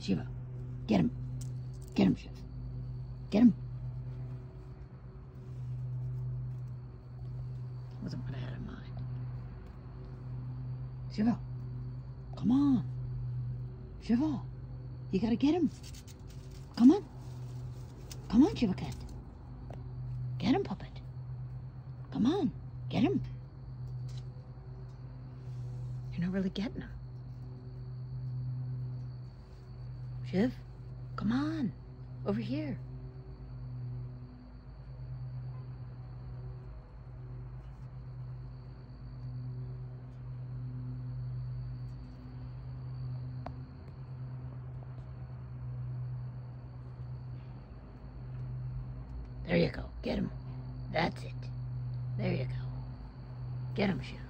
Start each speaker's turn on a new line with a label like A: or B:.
A: Shiva, get him. Get him, Shiv. Get him. Wasn't what I had in mind. Shiva, come on. Shiva, you gotta get him. Come on. Come on, Shiva Cat. Get him, puppet. Come on, get him. You're not really getting him. Shiv, come on. Over here. There you go. Get him. That's it. There you go. Get him, Shiv.